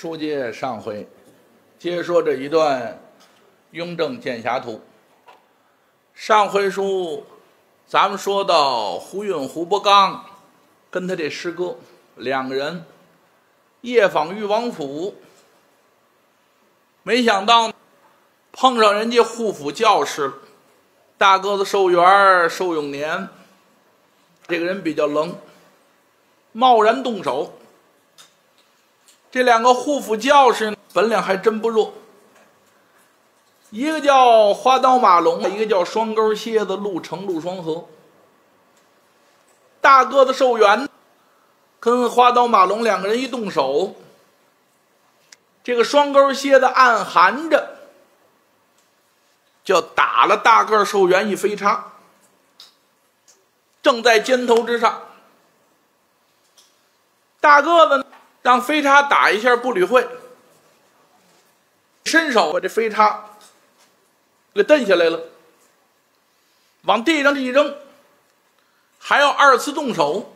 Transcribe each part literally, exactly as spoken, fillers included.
书接上回，接说这一段《雍正剑侠图》。上回书咱们说到胡允、胡伯刚跟他这师哥两个人夜访裕王府，没想到碰上人家护府教士大个子寿元寿永年，这个人比较冷，贸然动手。这两个护府教士本领还真不弱，一个叫花刀马龙，一个叫双钩蝎子陆成陆双河。大个子寿元跟花刀马龙两个人一动手，这个双钩蝎子暗含着就打了大个寿元一飞叉，正在肩头之上。大个子让飞叉打一下不理会，伸手把这飞叉给蹬下来了，往地上一扔，还要二次动手。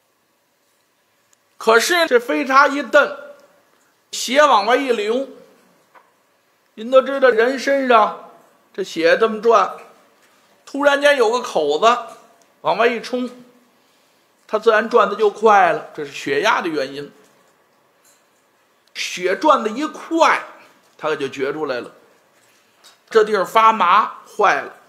可是这飞叉一蹬，血往外一流，您都知道人身上这血这么转，突然间有个口子往外一冲，它自然转的就快了，这是血压的原因。血转的一快，他就觉出来了，这地儿发麻，坏了。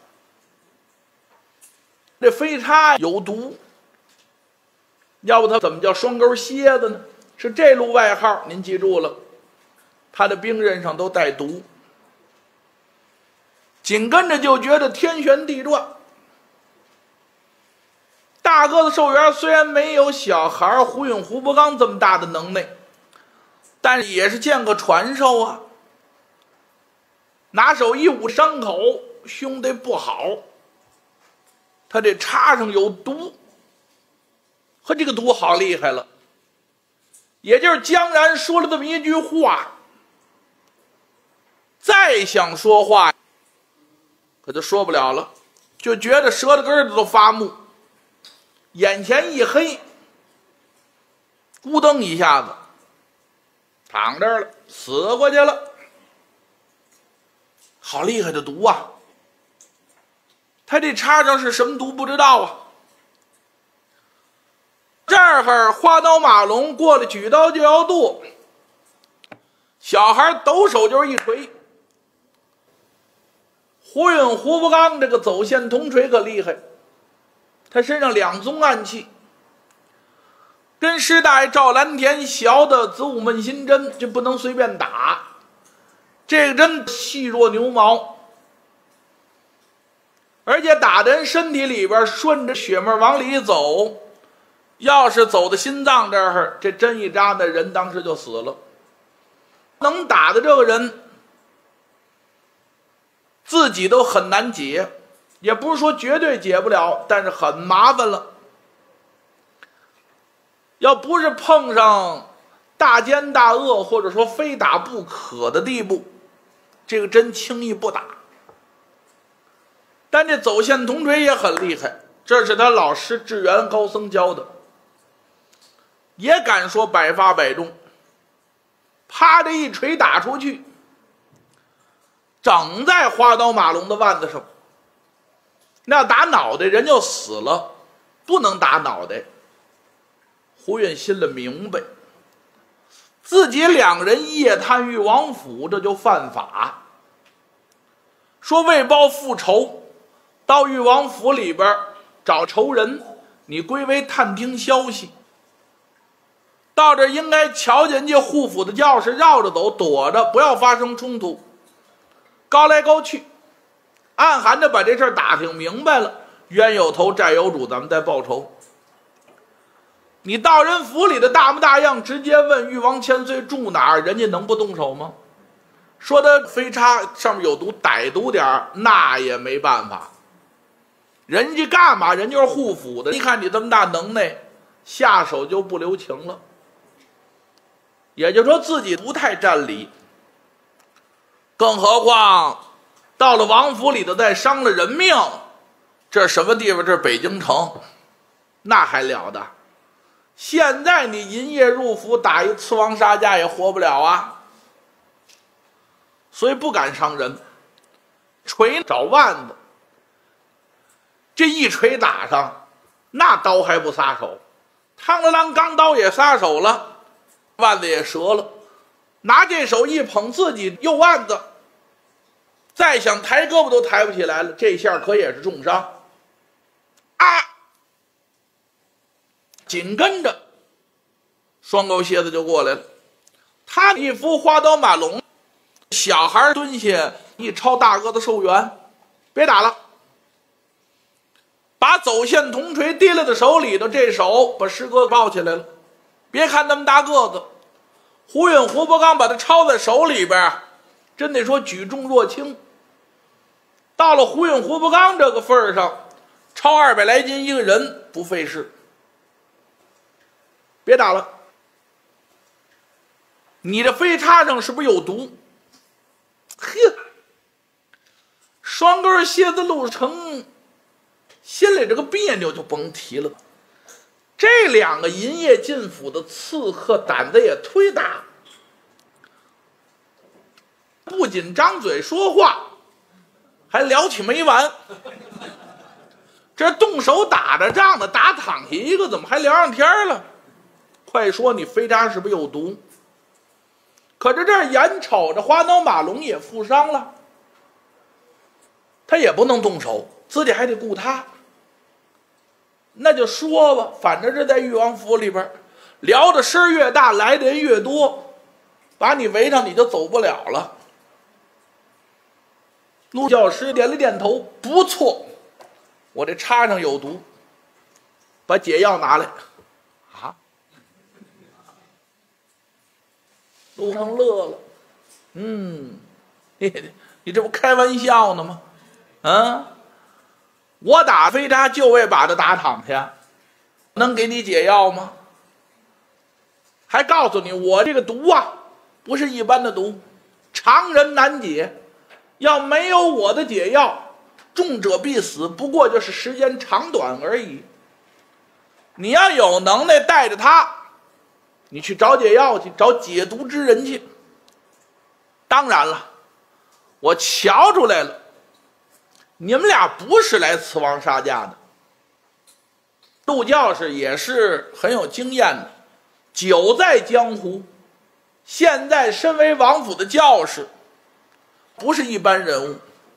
这飞叉有毒，要不他怎么叫双钩蝎子呢？是这路外号，您记住了，他的兵刃上都带毒。紧跟着就觉得天旋地转。大个子寿元虽然没有小孩胡允、胡伯刚这么大的能耐，但是也是见过传授啊，拿手一捂伤口，凶得不好，他这叉上有毒，和这个毒好厉害了。也就是江然说了这么一句话，再想说话可就说不了了，就觉得舌头根子都发木，眼前一黑，咕噔一下子躺这儿了，死过去了。好厉害的毒啊！他这叉上是什么毒不知道啊。这儿花刀马龙过来举刀就要剁，小孩抖手就是一锤。胡允、胡伯刚这个走线铜锤可厉害，他身上两宗暗器，跟师大爷赵蓝田学的子午闷心针，就不能随便打。这个针细若牛毛，而且打的人身体里边顺着血脉往里走，要是走到心脏这儿，这针一扎，那人当时就死了。能打的这个人自己都很难解，也不是说绝对解不了，但是很麻烦了。要不是碰上大奸大恶，或者说非打不可的地步，这个针轻易不打。但这走线铜锤也很厉害，这是他老师智源高僧教的，也敢说百发百中。啪的一锤打出去，整在花刀马龙的腕子上。那打脑袋人就死了，不能打脑袋。胡允心里明白，自己两个人夜探裕王府，这就犯法。说为报复仇，到裕王府里边找仇人，你归为探听消息。到这应该瞧见人家护府的教士绕着走，躲着，不要发生冲突，高来高去，暗含着把这事打听明白了，冤有头债有主，咱们再报仇。你到人府里的大模大样，直接问裕王千岁住哪儿，人家能不动手吗？说他飞叉上面有毒，歹毒点儿，那也没办法。人家干嘛？人就是护府的，一看你这么大能耐，下手就不留情了。也就是说自己不太占理，更何况到了王府里头再伤了人命，这什么地方？这是北京城，那还了得。 现在你银夜入府打一刺王杀驾也活不了啊，所以不敢伤人，锤找腕子，这一锤打上，那刀还不撒手，嘡了啷，钢刀也撒手了，腕子也折了，拿这手一捧自己右腕子，再想抬胳膊都抬不起来了，这下可也是重伤啊！紧跟着双钩蝎子就过来了，他一扶花刀马龙，小孩蹲下一抄大个子寿元，别打了，把走线铜锤提了在手里头，这手把师哥抱起来了。别看那么大个子，胡允胡伯刚把他抄在手里边，真得说举重若轻。到了胡允胡伯刚这个份上，抄二百来斤一个人不费事。别打了，你这飞叉上是不是有毒？呵，双根蝎子陆成心里这个别扭就甭提了。这两个银夜进府的刺客胆子也忒大，不仅张嘴说话，还聊起没完。这动手打着仗的打躺下一个，怎么还聊上天了？快说你飞叉是不是有毒？可是这眼瞅着花刀马龙也负伤了，他也不能动手，自己还得顾他。那就说吧，反正这在裕王府里边，聊的声越大，来的人越多，把你围上你就走不了了。陆教师点了点头，不错，我这叉上有毒，把解药拿来。啊！陆成乐了，嗯，嘿嘿，你这不开玩笑呢吗？啊！我打飞叉就为把他打躺下，能给你解药吗？还告诉你，我这个毒啊，不是一般的毒，常人难解。要没有我的解药，重者必死，不过就是时间长短而已。你要有能耐，带着他，你去找解药去，找解毒之人去。当然了，我瞧出来了，你们俩不是来刺王杀驾的。陆教士也是很有经验的，久在江湖，现在身为王府的教士，不是一般人物。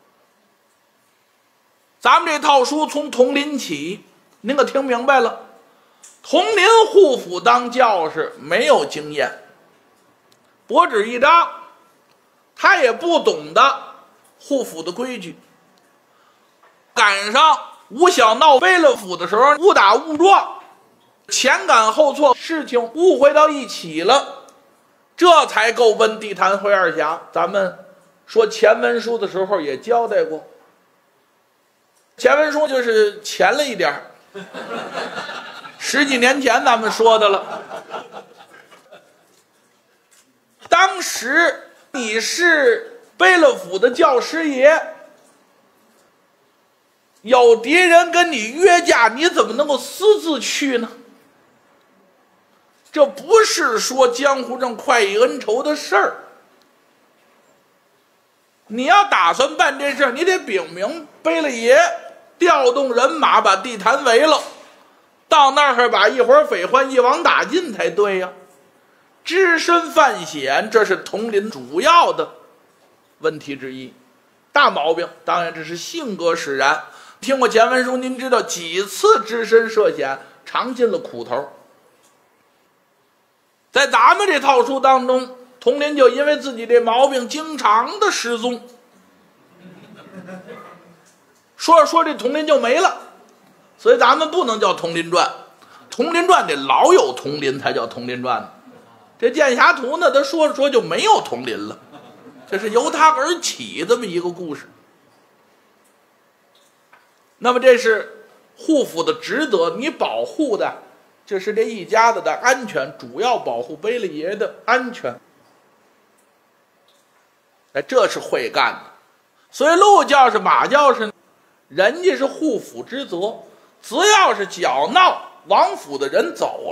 咱们这套书从统领起，您可听明白了？统领护府当教士没有经验，薄纸一张，他也不懂得护府的规矩。赶上吴小闹飞了府的时候，误打误撞，前赶后错，事情误会到一起了，这才够奔地坛回二峡。咱们说前文书的时候也交代过，前文书就是前了一点十几年前咱们说的了。当时你是贝勒府的教师爷，有敌人跟你约架，你怎么能够私自去呢？这不是说江湖上快意恩仇的事儿。你要打算办这事儿，你得禀明贝勒爷，调动人马把地坛围了，到那儿把一伙匪患一网打尽才对呀。只身犯险，这是统领主要的问题之一，大毛病。当然这是性格使然，听过前文书您知道几次只身涉险，尝尽了苦头。在咱们这套书当中，统领就因为自己这毛病经常的失踪，说着说这统领就没了，所以咱们不能叫统领传，统领传得老有统领才叫统领传。这剑侠图呢，他说着说就没有统领了，这是由他而起这么一个故事。那么这是护府的职责，你保护的这是这一家子的安全，主要保护贝勒爷的安全。哎，这是会干的。所以陆教士马教士人家是护府之责，只要是搅闹王府的人走了，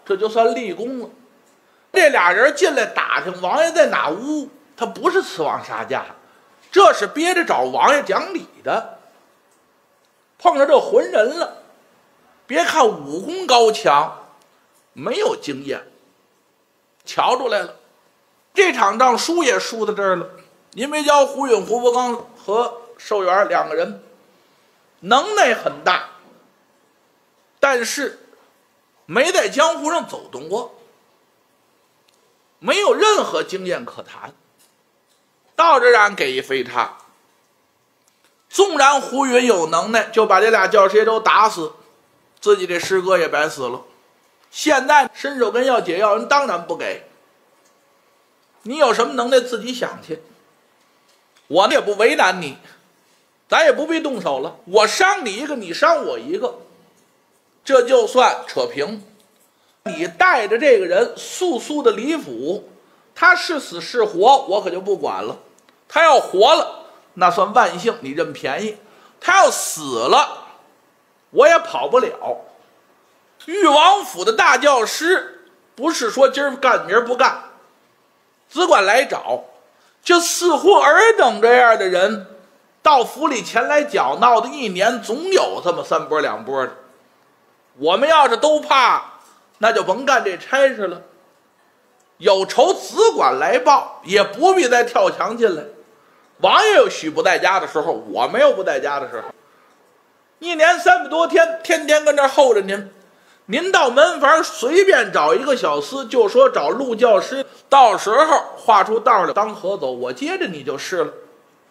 这就算立功了。这俩人进来打听王爷在哪屋，他不是刺王杀驾，这是憋着找王爷讲理的。碰着这浑人了，别看武功高强，没有经验，瞧出来了。这场仗输也输到这儿了，因为叫胡允、胡伯刚和寿元两个人能耐很大，但是没在江湖上走动过，没有任何经验可谈。到这让给一飞叉，纵然胡允有能耐，就把这俩教师爷都打死，自己这师哥也白死了。现在伸手跟要解药人当然不给，你有什么能耐自己想去，我也不为难你，咱也不必动手了，我伤你一个，你伤我一个，这就算扯平。你带着这个人速速的离府，他是死是活我可就不管了，他要活了那算万幸，你认便宜；他要死了我也跑不了。裕王府的大教师不是说今儿干明儿不干，只管来找，就似乎尔等这样的人到府里前来搅闹的，一年总有这么三波两波的。我们要是都怕，那就甭干这差事了。有仇只管来报，也不必再跳墙进来。王爷有许不在家的时候，我没有不在家的时候。一年三百多天，天天跟这候着您。您到门房随便找一个小厮，就说找陆教师，到时候画出道来当河走，我接着你就是了。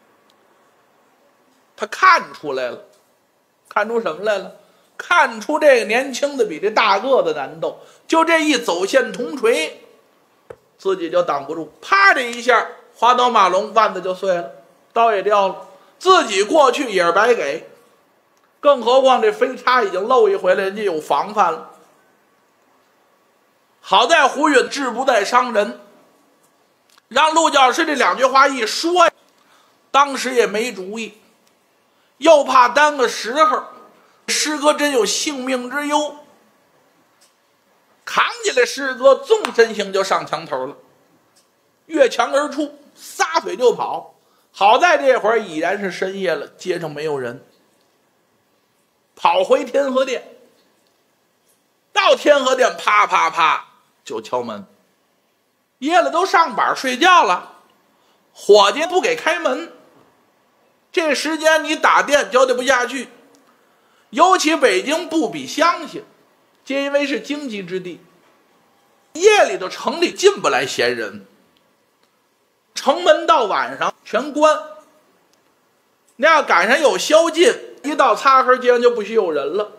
他看出来了，看出什么来了？看出这个年轻的比这大个子难斗，就这一走线铜锤，自己就挡不住，啪这一下，花刀马龙，腕子就碎了，刀也掉了，自己过去也是白给。更何况这飞叉已经漏一回来，人家有防范了。好在胡允志不在伤人，让陆教师这两句话一说，当时也没主意，又怕耽搁时候，师哥真有性命之忧，扛起来师哥纵身形就上墙头了，越墙而出，撒腿就跑。好在这会儿已然是深夜了，街上没有人，跑回天河殿。到天河殿，啪啪啪就敲门，夜了都上板睡觉了，伙计不给开门。这时间你打电交代不下去，尤其北京不比乡下，皆因为是经济之地，夜里头城里进不来闲人，城门到晚上全关。那要赶上有宵禁，一到擦黑街上就不许有人了。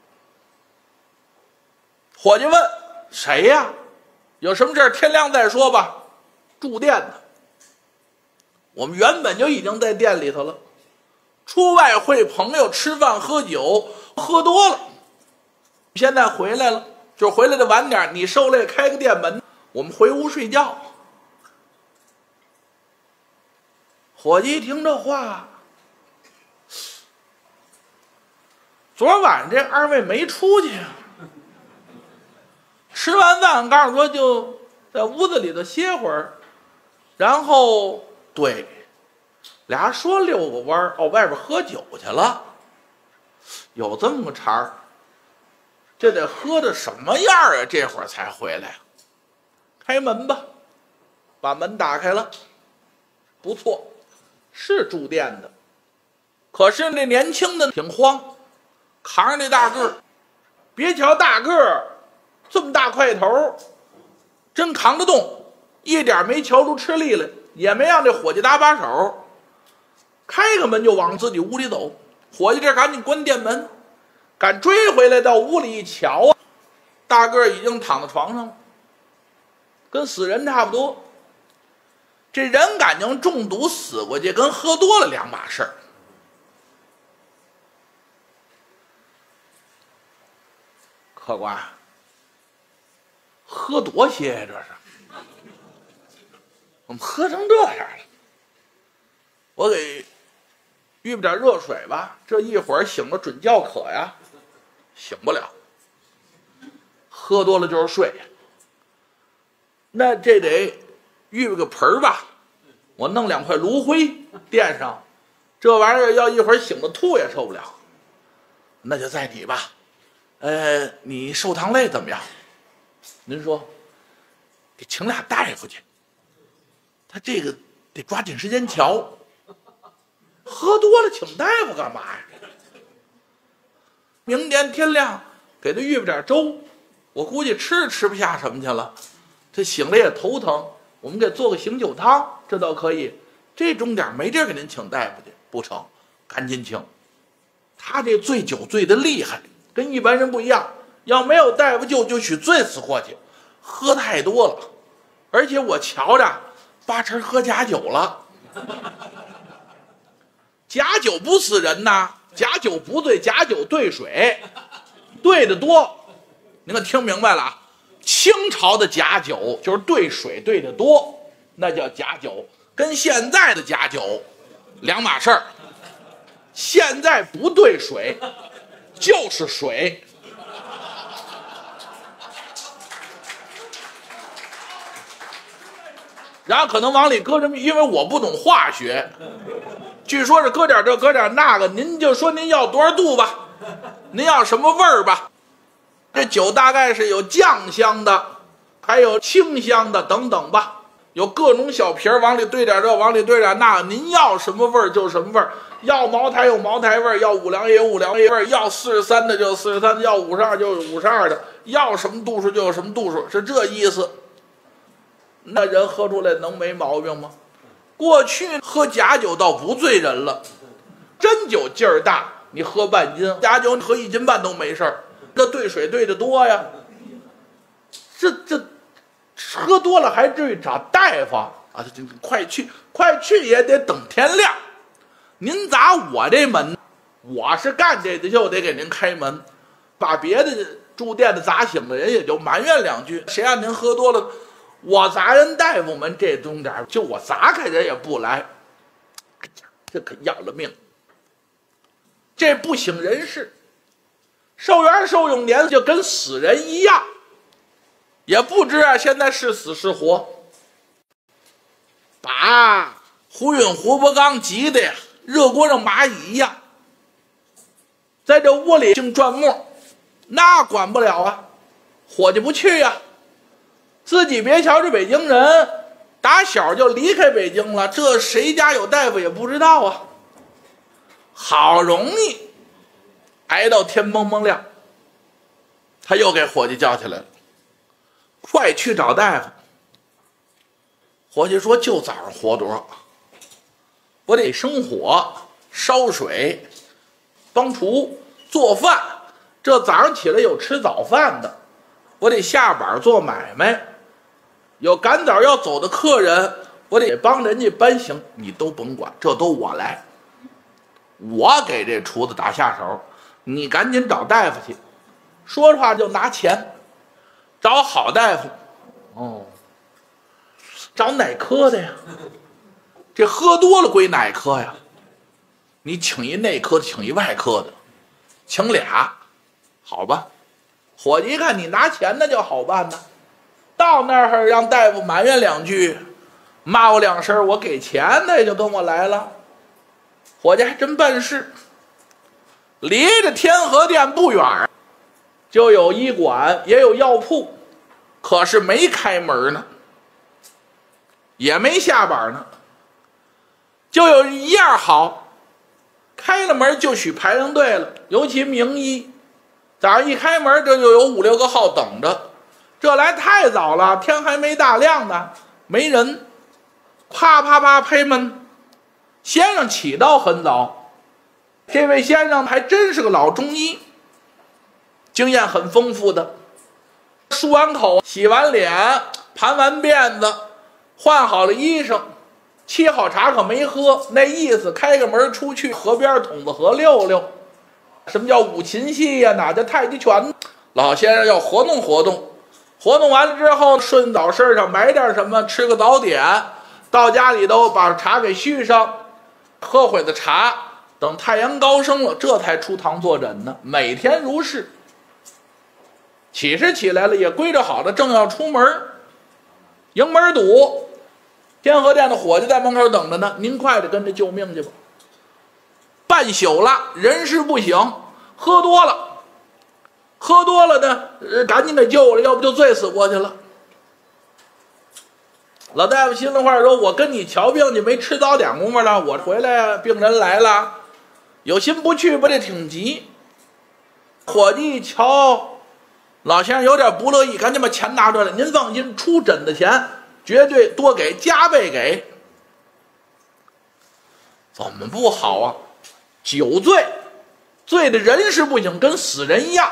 伙计问谁呀？有什么事天亮再说吧。住店的，我们原本就已经在店里头了，出外会朋友吃饭喝酒，喝多了，现在回来了，就回来的晚点，你受累开个店门，我们回屋睡觉。伙计一听这话，昨晚上这二位没出去啊？吃完饭告诉说就在屋子里头歇会儿，然后对俩说遛个弯儿，哦，外边喝酒去了。有这么个茬儿，这得喝的什么样啊？这会儿才回来。开门吧，把门打开了，不错，是住店的。可是那年轻的挺慌，扛着那大个儿，别瞧大个儿这么大块头，真扛得动，一点没瞧出吃力来，也没让这伙计搭把手，开个门就往自己屋里走。伙计这赶紧关店门，赶追回来，到屋里一瞧啊，大个儿已经躺在床上了，跟死人差不多。这人感情中毒死过去，跟喝多了两码事儿。客官，喝多些呀？这是，我们喝成这样了。我给预备点热水吧，这一会儿醒了准叫渴呀。醒不了， 喝多了就是睡。那这得预备个盆儿吧，我弄两块炉灰垫上，这玩意儿要一会儿醒了吐也受不了。那就在你吧，呃，你受堂累怎么样？您说，给请俩大夫去，他这个得抓紧时间瞧。喝多了请大夫干嘛呀？明天天亮给他预备点粥，我估计吃吃不下什么去了，这醒了也头疼，我们给做个醒酒汤，这倒可以。这钟点没地儿给您请大夫去，不成，赶紧请。他这醉酒醉得厉害，跟一般人不一样，要没有大夫救就许醉死过去，喝太多了，而且我瞧着八成喝假酒了。假酒不死人呐，假酒不醉，假酒兑水，兑的多。您可听明白了啊？清朝的假酒就是兑水兑的多，那叫假酒，跟现在的假酒两码事儿。现在不兑水，就是水。然后可能往里搁什么，因为我不懂化学，据说是搁点这搁点那个，您就说您要多少度吧，您要什么味儿吧。这酒大概是有酱香的，还有清香的等等吧，有各种小瓶儿，往里兑点这，往里兑点那，您要什么味儿就什么味儿。要茅台有茅台味儿，要五粮液有五粮液味儿，要四十三的就四十三，要五十二就五十二的，要什么度数就有什么度数，是这意思。那人喝出来能没毛病吗？过去喝假酒倒不醉人了，真酒劲儿大，你喝半斤，假酒你喝一斤半都没事儿。这兑水兑的多呀，这这喝多了还至于找大夫啊？快去快去也得等天亮。您砸我这门，我是干这个就得给您开门，把别的住店的砸醒了，人也就埋怨两句。谁让您喝多了？我砸人大夫门这钟点，就我砸开人也不来，哎呀，这可要了命！这不省人事，寿元寿永年就跟死人一样，也不知啊现在是死是活，把胡允胡伯刚急的呀，热锅上蚂蚁一样，在这窝里净转磨，那管不了啊，伙计不去呀、啊。自己别瞧这北京人，打小就离开北京了，这谁家有大夫也不知道啊。好容易挨到天蒙蒙亮，他又给伙计叫起来了，快去找大夫。伙计说就早上活多，我得生火烧水帮厨做饭，这早上起来有吃早饭的，我得下板做买卖，有赶早要走的客人，我得帮人家搬行，你都甭管，这都我来，我给这厨子打下手，你赶紧找大夫去。说着话就拿钱，找好大夫。哦，找哪科的呀？这喝多了归哪科呀？你请一内科的，请一外科的，请俩，好吧？伙计一看你拿钱，那就好办呢。到那儿让大夫埋怨两句，骂我两声，我给钱，他也就跟我来了。伙计还真办事，离着天河店不远，就有医馆，也有药铺，可是没开门呢，也没下板呢。就有一样好，开了门就许排上队了，尤其名医，早上一开门，这就有五六个号等着。这来太早了，天还没大亮呢，没人。啪啪啪拍门，先生起到很早。这位先生还真是个老中医，经验很丰富的。漱完口，洗完脸，盘完辫子，换好了衣裳，沏好茶可没喝，那意思开个门出去河边筒子河溜溜。什么叫五禽戏呀、啊？哪叫太极拳？老先生要活动活动，活动完了之后，顺早市上买点什么，吃个早点，到家里头把茶给续上，喝会子茶，等太阳高升了，这才出堂坐诊呢。每天如是。 起是起来了，也归着好的，正要出门，迎门堵，天河店的伙计在门口等着呢，您快点跟着救命去吧。半宿了，人事不省，喝多了，喝多了呢，呃，赶紧给救了，要不就醉死过去了。老大夫心里话说：“我跟你瞧病去，没吃早点功夫了，我回来病人来了，有心不去，不得挺急。”伙计一瞧，老先生有点不乐意，赶紧把钱拿出来。您放心，出诊的钱绝对多给，加倍给。怎么不好啊？酒醉，醉的人事不省，跟死人一样。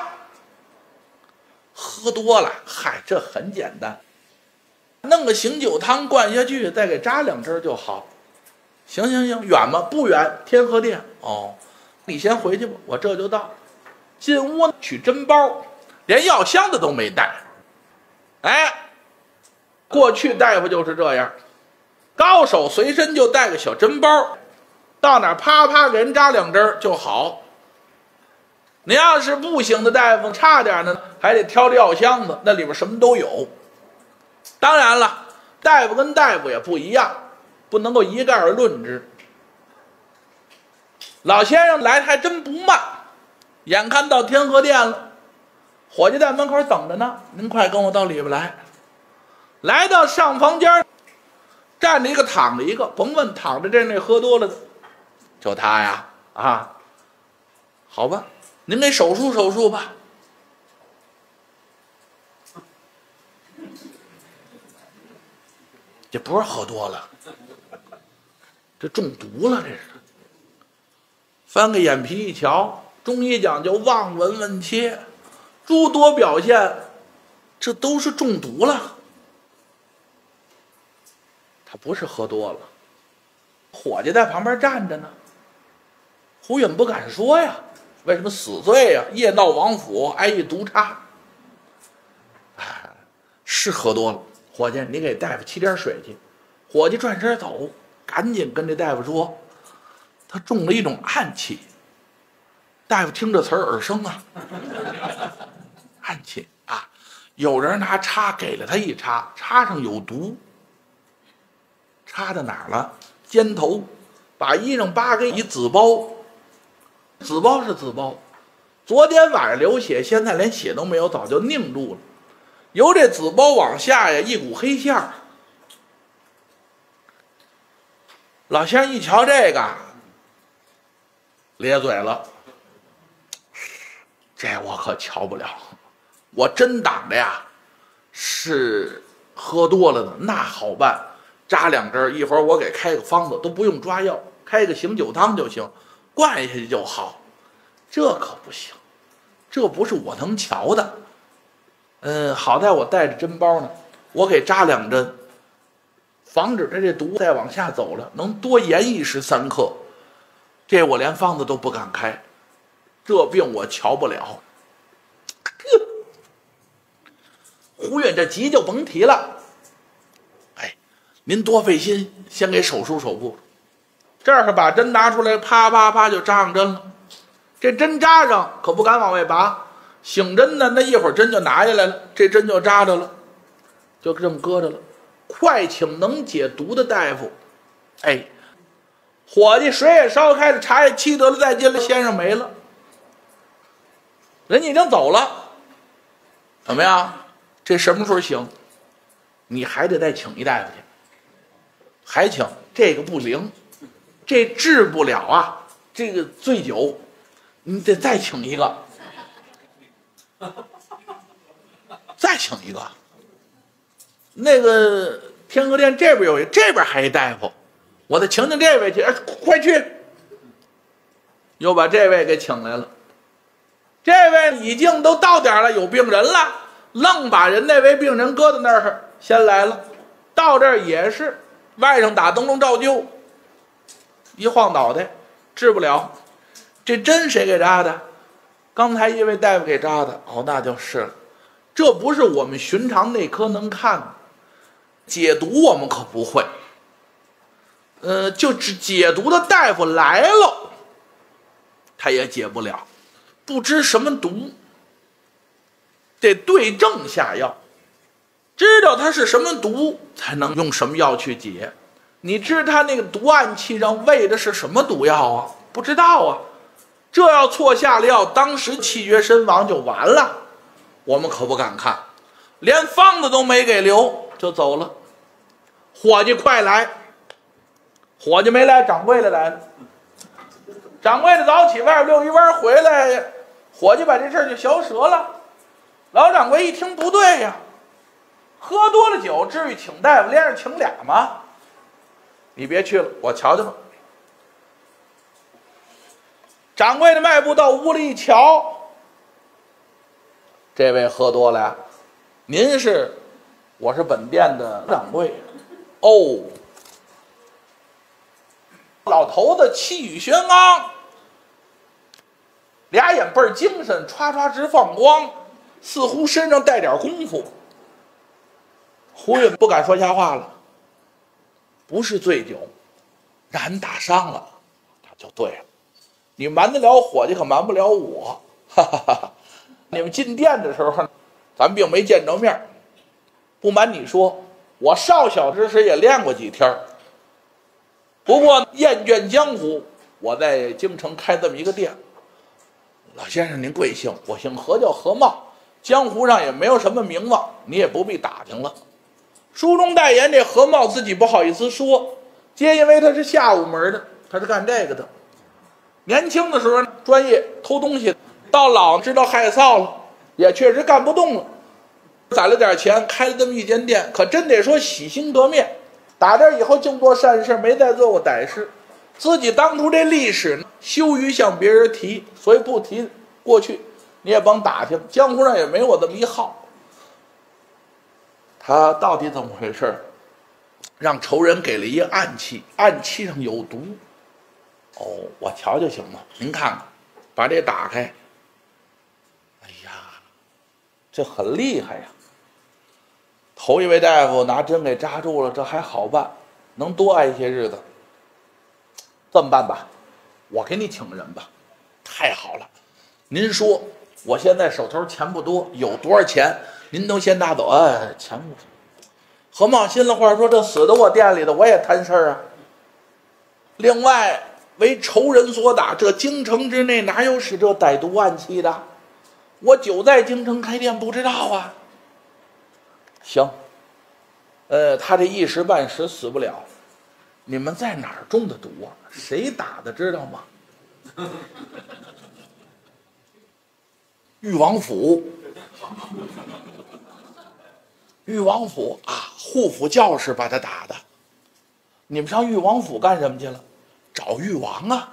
喝多了，嗨，这很简单，弄个醒酒汤灌下去，再给扎两针就好。行行行，远吗？不远，天河店。哦，你先回去吧，我这就到。进屋取针包，连药箱子都没带。哎，过去大夫就是这样，高手随身就带个小针包，到哪啪啪给人扎两针就好。你要是不行的大夫，差点呢，还得挑着药箱子，那里边什么都有。当然了，大夫跟大夫也不一样，不能够一概而论之。老先生来的还真不慢，眼看到天河店了，伙计在门口等着呢，您快跟我到里边来。来到上房间，站着一个躺着一个，甭问，躺着这那喝多了的，就他呀，啊，好吧，您给手术手术吧。这不是喝多了，这中毒了，这是。翻个眼皮一瞧，中医讲究望闻问切，诸多表现，这都是中毒了。他不是喝多了，伙计在旁边站着呢。胡允不敢说呀，为什么死罪呀？夜闹王府，挨一毒插。哎，是喝多了。伙计，你给大夫沏点水去。伙计转身走，赶紧跟这大夫说，他中了一种暗气。大夫听这词儿耳生啊，暗气啊，有人拿叉给了他一叉，叉上有毒，插到哪儿了？肩头，把衣裳扒开一紫包，紫包是紫包，昨天晚上流血，现在连血都没有，早就凝住了。由这紫包往下呀，一股黑线儿。老先生一瞧这个，咧嘴了，这我可瞧不了。我真挡着呀，是喝多了的，那好办，扎两针，一会儿我给开个方子，都不用抓药，开个醒酒汤就行，灌下去就好。这可不行，这不是我能瞧的。嗯，好在我带着针包呢，我给扎两针，防止他这毒再往下走了，能多延一时三刻。这我连方子都不敢开，这病我瞧不了。胡允这急就甭提了。哎，您多费心，先给手术手术。这儿把针拿出来，啪啪啪就扎上针了。这针扎上可不敢往外拔。醒针呢，那一会儿针就拿下来了，这针就扎着了，就这么搁着了。快请能解毒的大夫。哎，伙计，水也烧开了，茶也沏得了，再进来，先生没了，人家已经走了。怎么样？这什么时候行？你还得再请一大夫去，还请这个不灵，这治不了啊。这个醉酒，你得再请一个。再请一个，那个天河店这边有一，这边还一大夫，我得请请这位去，哎，快去！又把这位给请来了。这位已经都到点了，有病人了，愣把人那位病人搁在那儿，先来了。到这儿也是外甥打灯笼照旧，一晃脑袋，治不了。这针谁给扎的？刚才一位大夫给扎的。哦，那就是了。这不是我们寻常内科能看的，解毒我们可不会。呃，就只解毒的大夫来了，他也解不了，不知什么毒。 得对症下药，知道它是什么毒，才能用什么药去解。你知他那个毒暗器上喂的是什么毒药啊？不知道啊。这要错下了药，当时气绝身亡就完了。我们可不敢看，连方子都没给留就走了。伙计快来！伙计没来，掌柜的来了。掌柜的早起外边溜一弯回来，伙计把这事儿就消折了。老掌柜一听不对呀，喝多了酒至于请大夫连着请俩吗？你别去了，我瞧瞧吧。掌柜的迈步到屋里一瞧，这位喝多了呀，您是？我是本店的掌柜。哦，老头子气宇轩昂，俩眼倍儿精神，歘歘直放光，似乎身上带点功夫。胡允不敢说瞎话了，不是醉酒，然打伤了，他就对了。你瞒得了伙计，可瞒不了我。哈哈哈哈！你们进店的时候，咱并没见着面。不瞒你说，我少小之时也练过几天。不过厌倦江湖，我在京城开这么一个店。老先生您贵姓？我姓何，叫何茂。江湖上也没有什么名望，你也不必打听了。书中代言这何茂自己不好意思说，皆因为他是下午门的，他是干这个的。年轻的时候专业偷东西，到老知道害臊了，也确实干不动了，攒了点钱开了这么一间店，可真得说洗心革面。打这以后净做善事，没再做过歹事。自己当初这历史羞于向别人提，所以不提过去，你也甭打听，江湖上也没我这么一号。他到底怎么回事？让仇人给了一暗器，暗器上有毒。哦，我瞧就行了。您看看，把这打开。哎呀，这很厉害呀！头一位大夫拿针给扎住了，这还好办，能多挨些日子。这么办吧，我给你请人吧。太好了，您说我现在手头钱不多，有多少钱您都先拿走。哎，钱不多。何茂心里话说，这死的我店里的，我也摊事儿啊。另外为仇人所打，这京城之内哪有使这歹毒暗器的？我久在京城开店，不知道啊。行，呃，他这一时半时死不了。你们在哪儿中的毒啊？谁打的知道吗？裕王府。裕王府啊，护府教士把他打的。你们上裕王府干什么去了？找裕王啊！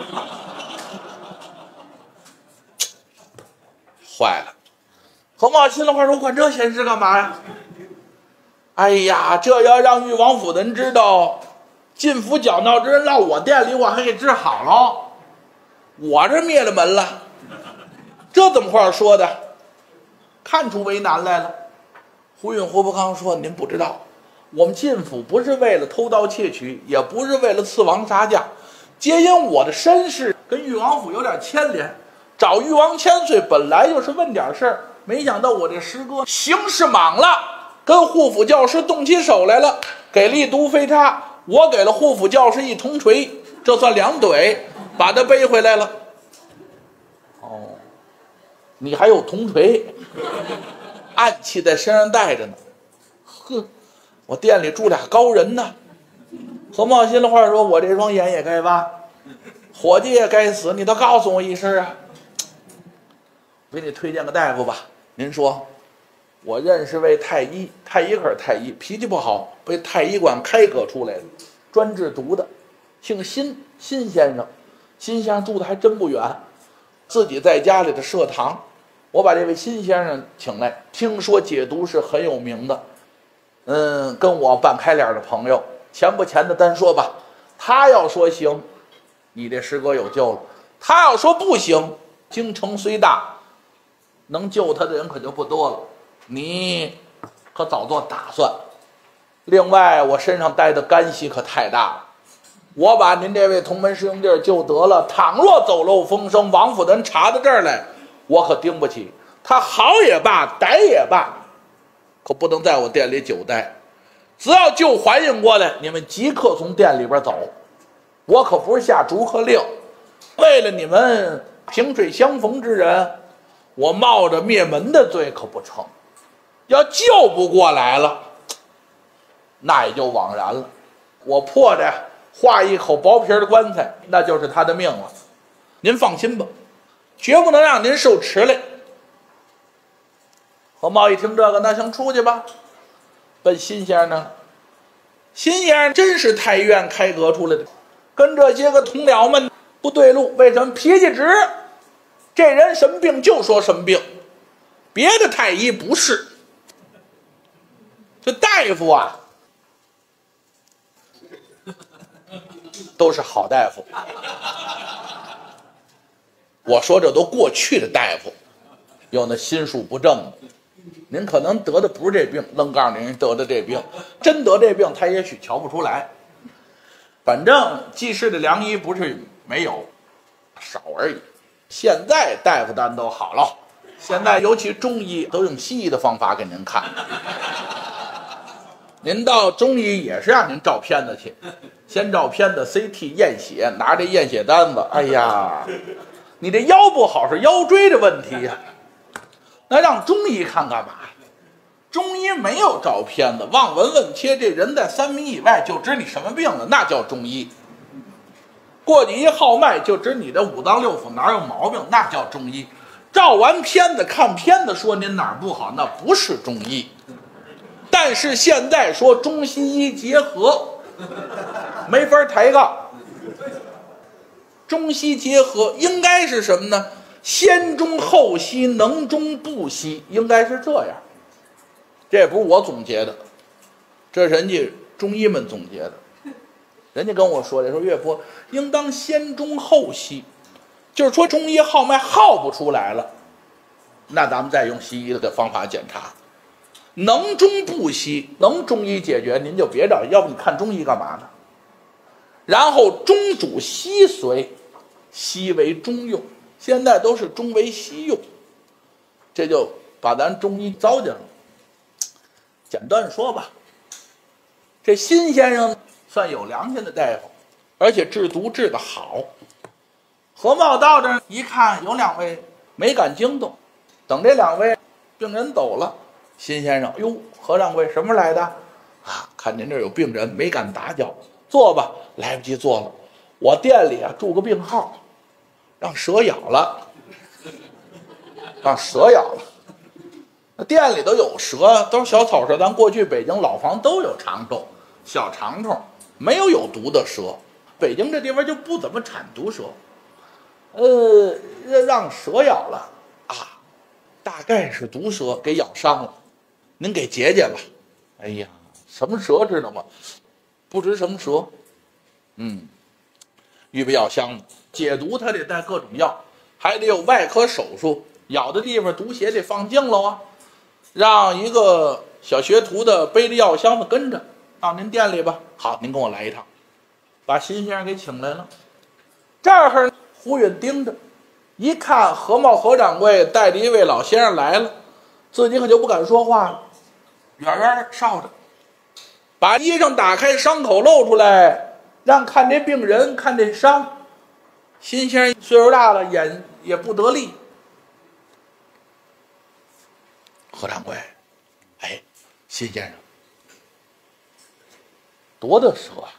坏了，何茂心里话说，管这闲事干嘛呀？哎呀，这要让裕王府的人知道，进府搅闹之人落我店里，我还给治好了，我这灭了门了，这怎么话说的？看出为难来了。胡允、胡伯康说：“您不知道，我们进府不是为了偷盗窃取，也不是为了刺王杀将，皆因我的身世跟裕王府有点牵连。找裕王千岁本来就是问点事儿，没想到我这师哥行事莽了，跟护府教师动起手来了，给了一毒飞叉，我给了护府教师一铜锤，这算两怼，把他背回来了。哦，你还有铜锤，暗器在身上带着呢。呵，我店里住俩高人呢。何茂心里话说，我这双眼也该挖，伙计也该死，你都告诉我一声啊。我给你推荐个大夫吧。您说，我认识位太医，太医可是太医，脾气不好，被太医馆开革出来的，专治毒的，姓辛，辛先生。辛先生住的还真不远，自己在家里的设堂。我把这位辛先生请来，听说解毒是很有名的，嗯，跟我半开脸的朋友，钱不钱的单说吧。他要说行，你这师哥有救了；他要说不行，京城虽大，能救他的人可就不多了，你可早做打算。另外，我身上带的干系可太大了，我把您这位同门师兄弟救得了，倘若走漏风声，王府的人查到这儿来，我可盯不起。 他好也罢，歹也罢，可不能在我店里久待。只要就反应过来，你们即刻从店里边走。我可不是下逐客令，为了你们萍水相逢之人，我冒着灭门的罪可不成。要救不过来了，那也就枉然了。我破着画一口薄皮的棺材，那就是他的命了。您放心吧，绝不能让您受持累。何茂一听这个，那行出去吧，奔辛先生呢。辛先生真是太医院开革出来的，跟这些个同僚们不对路。为什么？脾气直，这人什么病就说什么病，别的太医不是。这大夫啊，都是好大夫。我说这都过去的大夫，有那心术不正的。您可能得的不是这病，愣告诉您得的这病，真得这病他也许瞧不出来。反正济世的良医不是没有，少而已。现在大夫单都好了，现在尤其中医都用西医的方法给您看。您到中医也是让您照片子去，先照片子 C T 验血，拿着验血单子，哎呀，你这腰不好是腰椎的问题呀、啊，那让中医看干嘛？中医没有照片子，望闻问切，这人在三米以外就知你什么病了，那叫中医。过去一号脉就知你的五脏六腑哪有毛病，那叫中医。照完片子看片子说您哪儿不好，那不是中医。但是现在说中西医结合，没法抬杠。中西结合应该是什么呢？先中后西，能中不西，应该是这样。这也不是我总结的，这是人家中医们总结的。人家跟我说的，说岳父应当先中后西，就是说中医号脉号不出来了，那咱们再用西医的方法检查。能中不西，能中医解决您就别找，要不你看中医干嘛呢？然后中主西随，西为中用，现在都是中为西用，这就把咱中医糟践了。简单说吧，这辛先生算有良心的大夫，而且治毒治得好。何茂到这儿一看，有两位没敢惊动，等这两位病人走了，辛先生，哟，何掌柜什么来的啊？看您这有病人，没敢打搅，坐吧。来不及坐了，我店里啊住个病号，让蛇咬了，让蛇咬了。那店里都有蛇，都是小草蛇，咱过去北京老房都有长虫、小长虫，没有有毒的蛇。北京这地方就不怎么产毒蛇，呃，让蛇咬了啊，大概是毒蛇给咬伤了，您给解解吧。哎呀，什么蛇知道吗？不知什么蛇。嗯，预备药箱子，解毒它得带各种药，还得有外科手术，咬的地方毒血得放净了啊。让一个小学徒的背着药箱子跟着到您店里吧。好，您跟我来一趟，把辛先生给请来了。这儿胡允盯着，一看何茂何掌柜带着一位老先生来了，自己可就不敢说话了，远远哨着，把衣裳打开，伤口露出来，让看这病人看这伤。辛先生岁数大了，眼也不得力。何掌柜，哎，辛先生，多大蛇啊？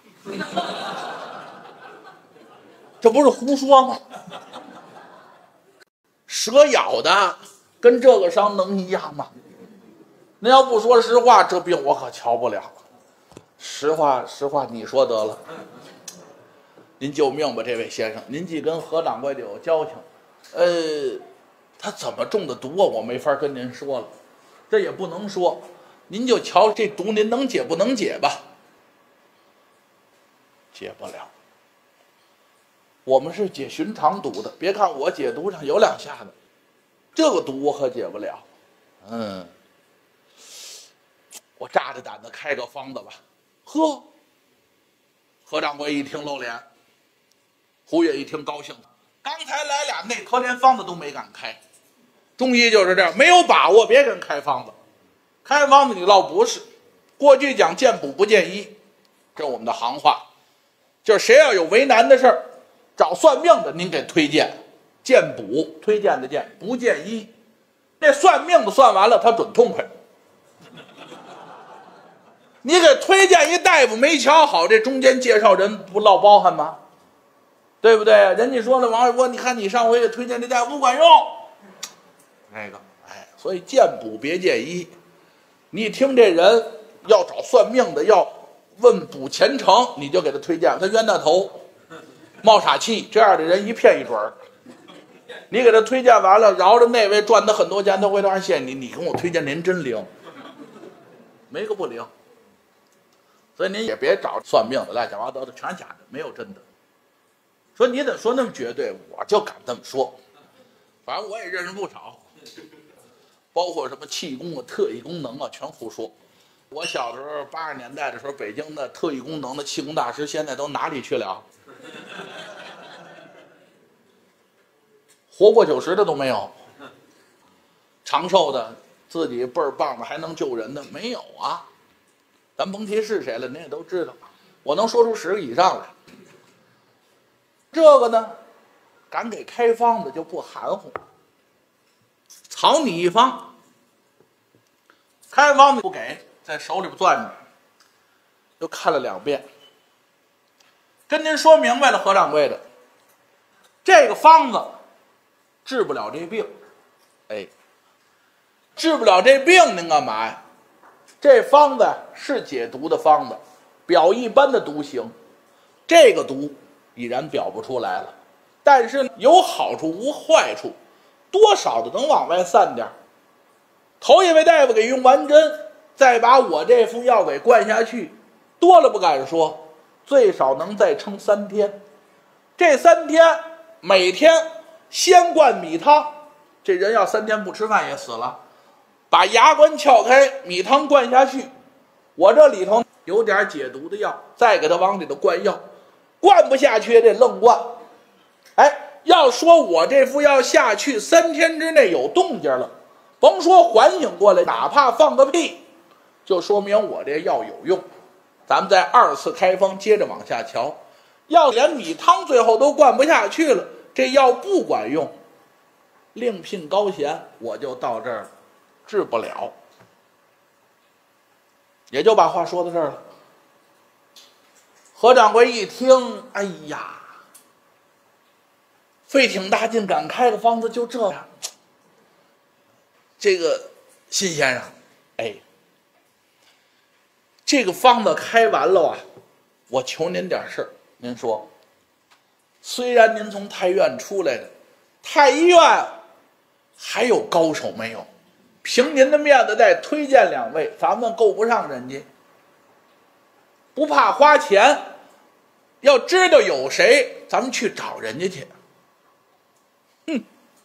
这不是胡说吗？蛇咬的跟这个伤能一样吗？您要不说实话，这病我可瞧不了。实话实话，你说得了。您救命吧，这位先生，您既跟何掌柜的有交情，呃，他怎么中的毒啊？我没法跟您说了。这也不能说，您就瞧这毒您能解不能解吧？解不了。我们是解寻常毒的，别看我解毒上有两下子，这个毒我可解不了。嗯，我炸着胆子开个方子吧。呵，何掌柜一听露脸，胡越一听高兴，刚才来俩内科连方子都没敢开。 中医就是这样，没有把握别跟开方子，开方子你落不是。过去讲见补不见医，这是我们的行话，就是谁要有为难的事儿，找算命的您给推荐，见补推荐的见，不见医。那算命的算完了他准痛快，你给推荐一大夫没瞧好，这中间介绍人不落包含吗？对不对？人家说了，王二波，你看你上回给推荐这大夫不管用，那个哎，所以见补别见医。你一听这人要找算命的，要问卜前程，你就给他推荐，他冤大头冒傻气，这样的人一骗一准儿。你给他推荐完了，饶着那位赚他很多钱，他回头还谢你，你跟我推荐您真灵，没个不灵。所以您也别找算命的乱七八糟的，全是假的，没有真的。说你怎么说那么绝对？我就敢这么说，反正我也认识不少，包括什么气功啊、特异功能啊，全胡说。我小时候八十年代的时候，北京的特异功能的气功大师现在都哪里去了？活过九十的都没有，长寿的自己倍儿棒的还能救人的没有啊？咱甭提是谁了，您也都知道，我能说出十个以上来。这个呢，敢给开方子就不含糊，草拟一方，开方子不给，在手里边攥着，又看了两遍，跟您说明白了，何掌柜的，这个方子治不了这病，哎，治不了这病，您干嘛呀？这方子是解毒的方子，表一般的毒行，这个毒已然表不出来了，但是有好处无坏处，多少的能往外散点。头一位大夫给用完针，再把我这副药给灌下去，多了不敢说，最少能再撑三天。这三天每天先灌米汤，这人要三天不吃饭也死了。把牙关撬开，米汤灌下去，我这里头有点解毒的药，再给他往里头灌药，灌不下去这愣灌。哎，要说我这副药下去三天之内有动静了，甭说缓醒过来，哪怕放个屁，就说明我这药有用。咱们再二次开方，接着往下瞧。要连米汤最后都灌不下去了，这药不管用，另聘高贤，我就到这儿了，治不了。也就把话说到这儿了。何掌柜一听，哎呀，费挺大劲敢开个方子，就这样。这个辛先生，哎，这个方子开完了啊，我求您点事儿。您说，虽然您从太院出来的，太医院还有高手没有？凭您的面子再推荐两位，咱们够不上人家，不怕花钱，要知道有谁，咱们去找人家去。哼，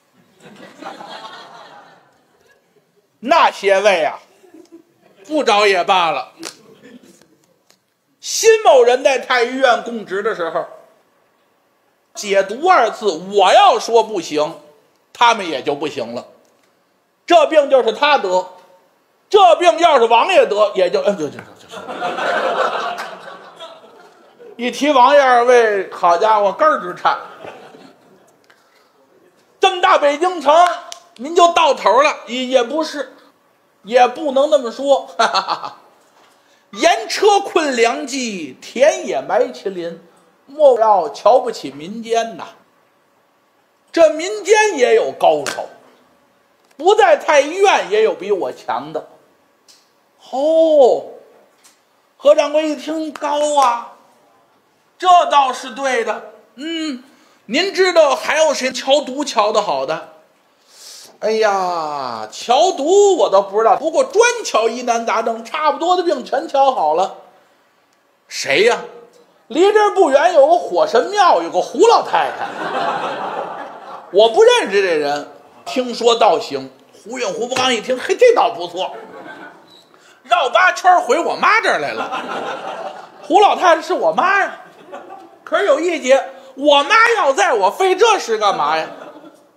那些位啊，不找也罢了。辛某人在太医院供职的时候，解毒二字，我要说不行，他们也就不行了。这病就是他得，这病要是王爷得，也就嗯，就就就就。一提王爷二位，好家伙，根儿直颤。这么大北京城，您就到头了？也也不是，也不能那么说。哈哈哈哈，盐车困粮机，田野埋麒麟，莫要瞧不起民间呐。这民间也有高手。不在太医院也有比我强的。哦，何掌柜一听，高啊，这倒是对的。嗯，您知道还有谁瞧毒瞧得好的？哎呀，瞧毒我倒不知道，不过专瞧疑难杂症，差不多的病全瞧好了。谁呀？离这儿不远有个火神庙，有个胡老太太，我不认识这人。听说倒行，胡允胡不刚一听，嘿，这倒不错，绕八圈回我妈这儿来了。胡老太太是我妈呀，可是有一节，我妈要在我费这事干嘛呀？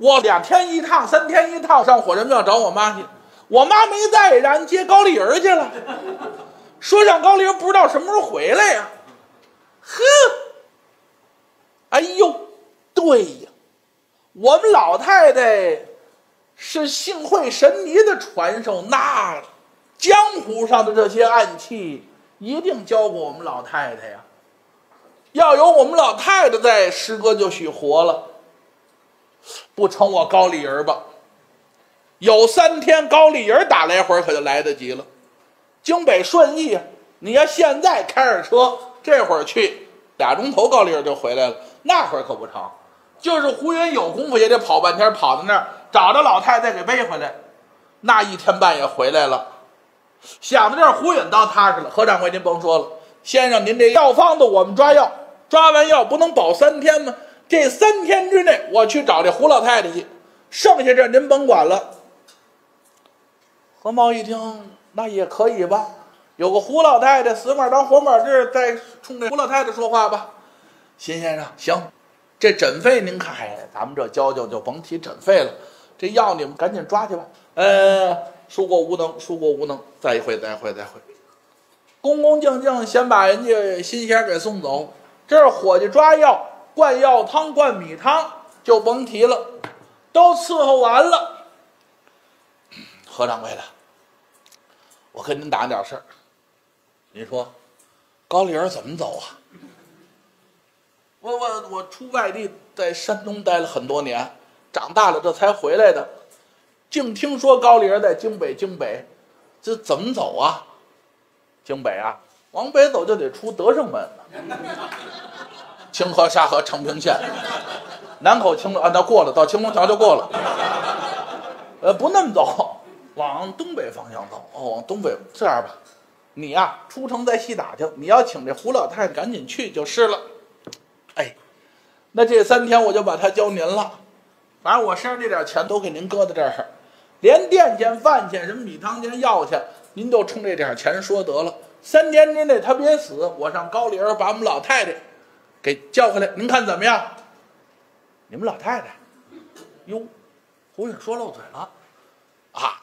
我两天一趟，三天一趟上火神庙找我妈去，我妈没在，让人接高丽人去了。说上高丽人不知道什么时候回来呀、啊？呵，哎呦，对呀，我们老太太是幸会神尼的传授，那江湖上的这些暗器一定教过我们老太太呀。要有我们老太太在，师哥就许活了。不成我高丽人吧？有三天高丽人打来回可就来得及了。京北顺义，你要现在开着车，这会儿去俩钟头，高丽人就回来了。那会儿可不成，就是胡云有功夫也得跑半天，跑到那儿找着老太太给背回来，那一天半夜回来了。想到这儿，胡允倒踏实了。何掌柜您甭说了，先生您这药方子我们抓药，抓完药不能保三天吗？这三天之内我去找这胡老太太去，剩下这您甭管了。何茂一听，那也可以吧，有个胡老太太死马当活马治，再冲这胡老太太说话吧。辛先生，行，这诊费您看，哎，咱们这交交就甭提诊费了，这药你们赶紧抓去吧。呃，恕过无能，恕过无能，再一回，再一回，再一回。恭恭敬敬先把人家辛先生给送走。这是伙计抓药，灌药汤、灌米汤就甭提了，都伺候完了。何掌柜的，我跟您打点事儿，您说高丽人怎么走啊？我我我出外地，在山东待了很多年，长大了这才回来的，净听说高丽人在京北，京北这怎么走啊？京北啊，往北走就得出德胜门了，清河、沙河、承平县，南口青龙啊，那过了，到青龙桥就过了。呃，不那么走，往东北方向走。哦，往东北。这样吧，你呀、啊、出城再细打听，你要请这胡老太太赶紧去就是了。哎，那这三天我就把他交您了，反正我身上这点钱都给您搁在这儿，连店钱、饭钱、什么米汤钱、药钱，您就冲这点钱说得了。三天之内他别死，我上高丽人把我们老太太给叫回来，您看怎么样？你们老太太，哟，胡允说漏嘴了啊！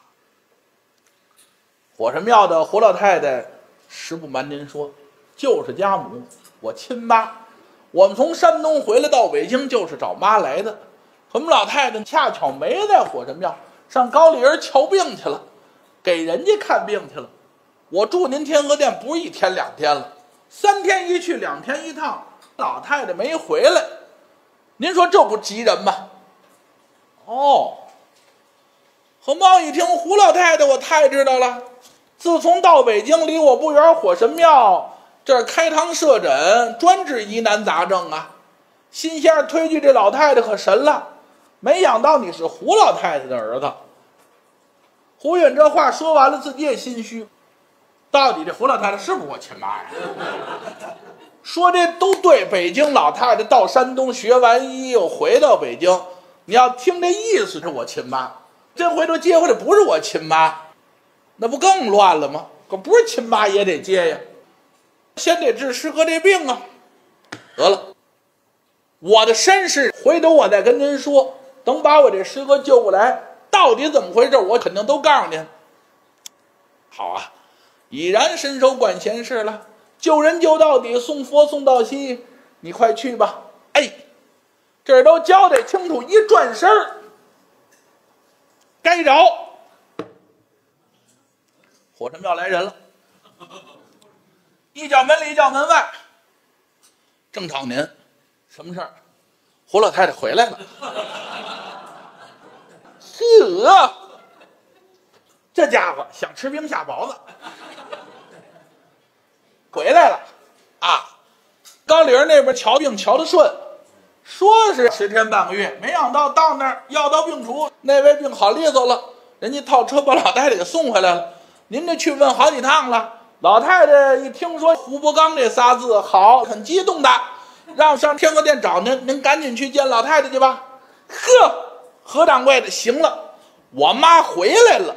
火神庙的胡老太太，实不瞒您说，就是家母，我亲妈。我们从山东回来到北京，就是找妈来的。我们老太太恰巧没在火神庙，上高丽人瞧病去了，给人家看病去了。我住您天河店不是一天两天了，三天一去，两天一趟，老太太没回来。您说这不急人吗？哦，何茂一听，胡老太太我太知道了，自从到北京离我不远火神庙这儿开堂设诊，专治疑难杂症啊。辛先生推举这老太太可神了，没想到你是胡老太太的儿子。胡允这话说完了，自己也心虚，到底这胡老太太是不是我亲妈呀？说这都对，北京老太太到山东学完医又回到北京，你要听这意思是我亲妈，这回头接回来不是我亲妈，那不更乱了吗？可不是亲妈也得接呀，先得治师哥这病啊。得了，我的身世回头我再跟您说，等把我这师哥救过来，到底怎么回事我肯定都告诉您。好啊，已然伸手管闲事了，救人救到底，送佛送到西，你快去吧。哎，这儿都交代清楚，一转身该着火神庙来人了，一脚门里一脚门外，正找您，什么事儿？胡老太太回来了。呵，这家伙想吃冰下雹子，回来了啊！高丽人那边瞧病瞧得顺，说是十天半个月，没想到到那儿药到病除，那位病好利索了，人家套车把老太太给送回来了。您这去问好几趟了，老太太一听说胡伯刚这仨字，好，很激动的，让上天河店找您，您赶紧去见老太太去吧。呵，何掌柜的，行了，我妈回来了，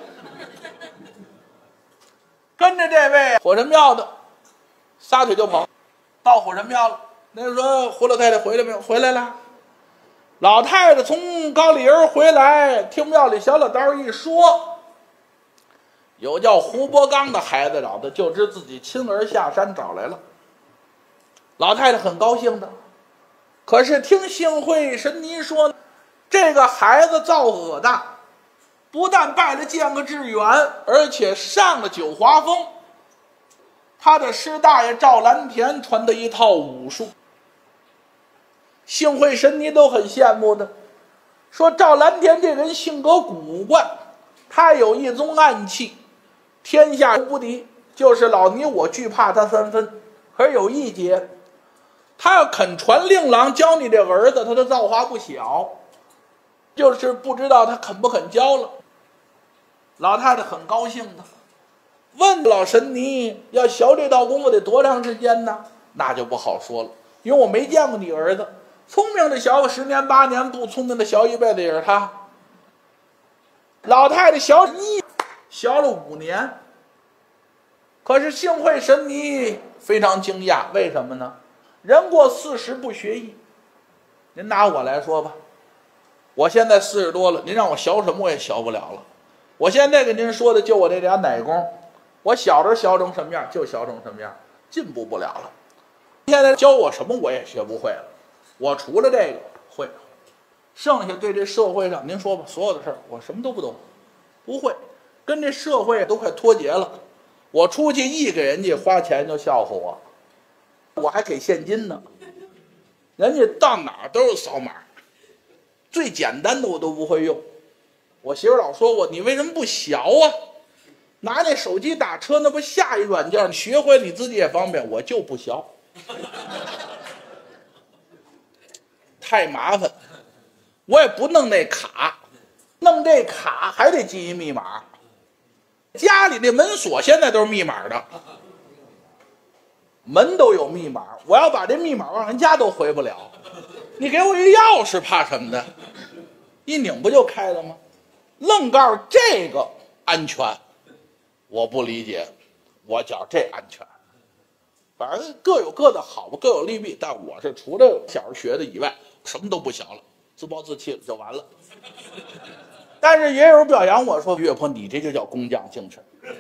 跟着这位火神庙的撒腿就跑，到火神庙了。那说胡老太太回来没有？回来了。 老太太从高丽人回来，听庙里小老道一说，有叫胡伯刚的孩子找的，就知自己亲儿下山找来了。老太太很高兴的，可是听幸会神尼说，这个孩子造恶的，不但拜了见个智远，而且上了九华峰。他的师大爷赵蓝田传的一套武术，幸会神尼都很羡慕的，说赵蓝田这人性格古怪，他有一宗暗器，天下无敌，就是老你我惧怕他三分。可是有一节，他要肯传令郎教你这个儿子，他的造化不小，就是不知道他肯不肯教了。老太太很高兴的问老神尼，要学这道功夫得多长时间呢？那就不好说了，因为我没见过你儿子，聪明的学个十年八年，不聪明的学一辈子也是他。老太太学一学了五年，可是幸会神尼非常惊讶，为什么呢？人过四十不学艺。您拿我来说吧，我现在四十多了，您让我学什么我也学不了了。我现在跟您说的就我这俩奶功，我小时候学成什么样就学成什么样，进步不了了。现在教我什么我也学不会了，我除了这个会，剩下对这社会上您说吧，所有的事儿我什么都不懂，不会，跟这社会都快脱节了。我出去一给人家花钱就笑话我，我还给现金呢，人家到哪儿都是扫码，最简单的我都不会用。我媳妇老说我，你为什么不学啊？拿那手机打车，那不下一软件，你学会你自己也方便。我就不学，太麻烦。我也不弄那卡，弄这卡还得记一密码。家里那门锁现在都是密码的，门都有密码，我要把这密码往人家都回不了。你给我一钥匙，怕什么的？一拧不就开了吗？愣告诉这个安全，我不理解，我觉这安全。反正各有各的好吧，各有利弊。但我是除了小时候学的以外，什么都不想了，自暴自弃了就完了。但是也有人表扬我说，岳婆你这就叫工匠精神，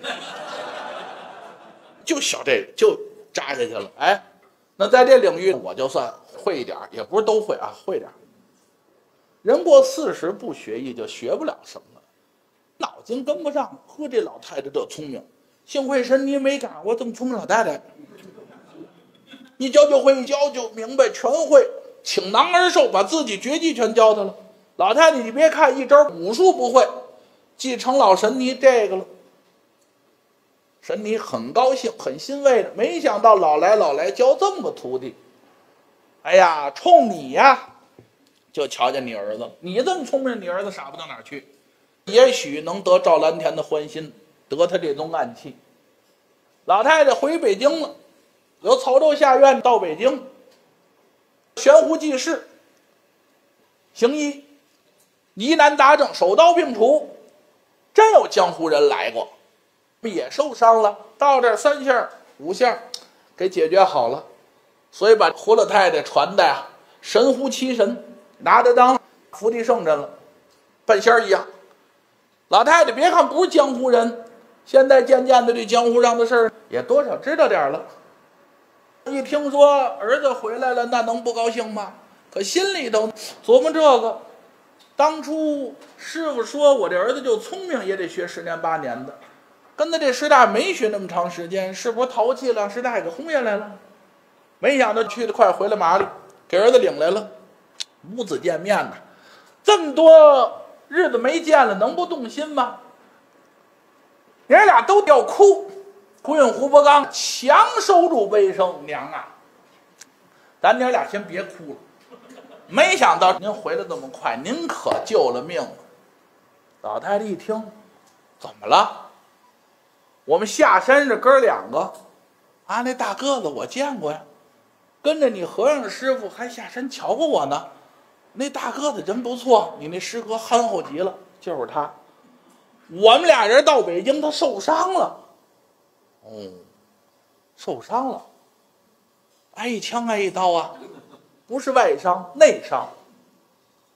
就小这个就扎下去了。哎，那在这领域我就算会一点，也不是都会啊，会点。人过四十不学艺就学不了什么，脑筋跟不上。呵，这老太太这聪明，幸会神你没赶我这么聪明老太太，一教就会，一教就明白，全会，倾囊而授，把自己绝技全教他了。老太太你别看一招武术不会，继承老神尼这个了。神尼很高兴很欣慰的，没想到老来老来教这么个徒弟。哎呀，冲你呀就瞧见你儿子，你这么聪明，你儿子傻不到哪儿去，也许能得赵蓝田的欢心，得他这宗暗器。老太太回北京了，由曹州下院到北京，悬壶济世，行医，疑难杂症，手刀并除，真有江湖人来过，也受伤了，到这儿三下五下给解决好了，所以把胡老太太传的呀神乎其神，拿他当伏地圣人了，半仙儿一样。老太太别看不是江湖人，现在渐渐的这江湖上的事儿也多少知道点了。一听说儿子回来了，那能不高兴吗？可心里头琢磨这个，当初师傅说我这儿子就聪明，也得学十年八年的，跟他这师大没学那么长时间，是不是淘气了？师大给轰下来了。没想到去得快，回来麻利，给儿子领来了。母子见面呢，这么多日子没见了，能不动心吗？爷俩都要哭。胡允胡伯刚强收住悲声，娘啊，咱娘俩先别哭了。没想到您回来这么快，您可救了命了。老太太一听，怎么了？我们下山这哥两个啊，那大个子我见过呀，跟着你和尚师傅还下山瞧过我呢。那大个子真不错，你那师哥憨厚极了，就是他。我们俩人到北京，他受伤了。哦，受伤了，挨一枪挨一刀啊，不是外伤内伤。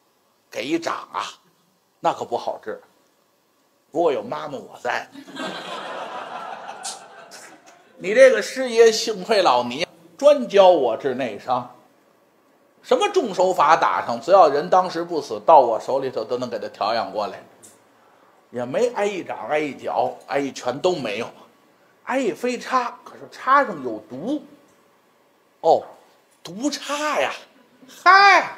给一掌啊，那可不好治。不过有妈妈我在，你这个师爷幸亏老尼专教我治内伤，什么重手法打上，只要人当时不死，到我手里头都能给他调养过来，也没挨一掌、挨一脚、挨一拳都没有，挨一飞叉，可是叉上有毒。哦，毒叉呀，嗨，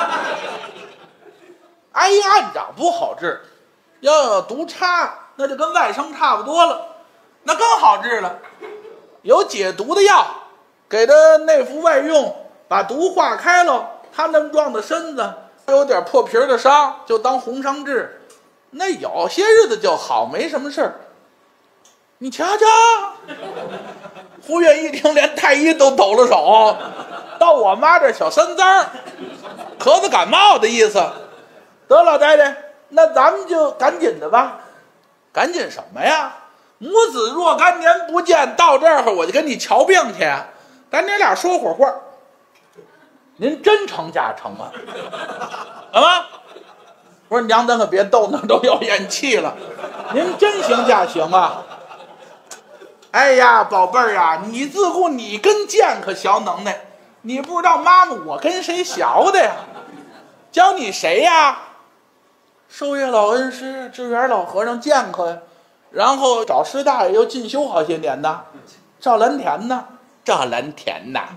挨一暗掌不好治，要有毒叉，那就跟外伤差不多了，那更好治了。有解毒的药，给他内服外用，把毒化开了。他那么壮的身子，有点破皮的伤，就当红伤治。那有些日子就好，没什么事儿。你瞧瞧，胡越一听，连太医都抖了手。到我妈这小三脏，咳嗽感冒的意思。得，老太太，那咱们就赶紧的吧。赶紧什么呀？母子若干年不见，到这儿我就跟你瞧病去，咱娘俩说会儿话。您真成家成啊？怎么？我说娘，咱可别逗，那都要咽气了。您真行假行啊？哎呀，宝贝儿啊，你自顾你跟剑可小能耐，你不知道妈妈我跟谁学的呀？教你谁呀？寿月老恩师、智远老和尚剑客呀。然后找师大爷又进修好些年呢，赵蓝田呢，赵蓝田呐。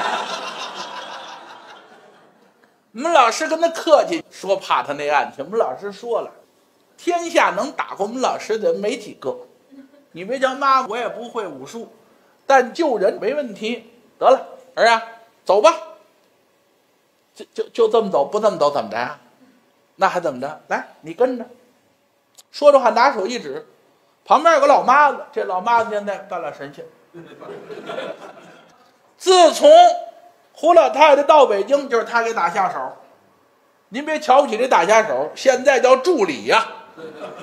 我们老师跟他客气，说怕他那案去。我们老师说了，天下能打过我们老师的人没几个。你别叫妈，我也不会武术，但救人没问题。得了，儿啊，走吧。就就就这么走，不这么走怎么着呀？那还怎么着？来，你跟着。说着话，拿手一指。旁边有个老妈子，这老妈子现在办了神仙。自从胡老太太到北京，就是他给打下手。您别瞧不起这打下手，现在叫助理呀、啊，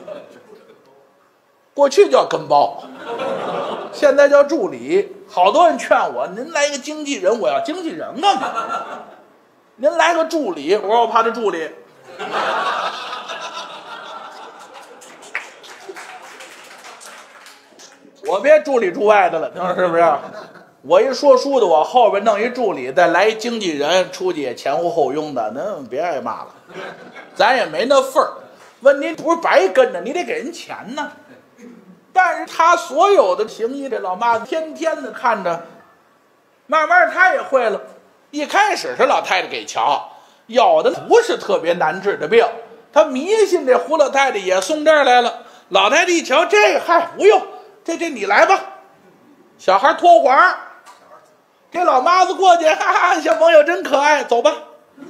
过去叫跟包，现在叫助理。好多人劝我，您来一个经纪人，我要经纪人干嘛？您来个助理，我说我怕这助理。我别助里助外的了，是不是？我一说书的，我后边弄一助理，再来一经纪人，出去也前呼后拥的，那别挨骂了。咱也没那份儿。问题不是白跟着，你得给人钱呢。但是他所有的行医，这老妈子天天的看着，慢慢他也会了。一开始是老太太给瞧，有的不是特别难治的病，他迷信这胡老太太也送这儿来了。老太太一瞧，这个嗨不用。这这你来吧，小孩脱环，这老妈子过去，哈哈，小朋友真可爱，走吧。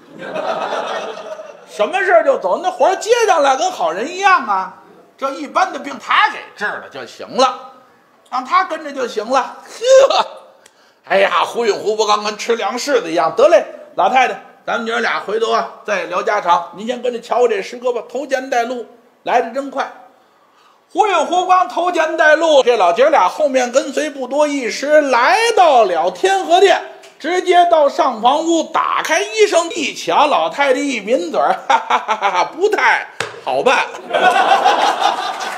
什么事就走，那活接上来跟好人一样啊。这一般的病他给治了就行了，让他跟着就行了。呵，哎呀，胡允胡不刚跟吃粮食的一样。得嘞，老太太，咱们娘俩回头啊再聊家常。您先跟着瞧我这师哥吧，头前带路，来得真快。胡允胡光头前带路，这老姐俩后面跟随，不多一时来到了天河殿，直接到上房屋，打开医生一瞧，老太太一抿嘴，哈哈哈哈，不太好办。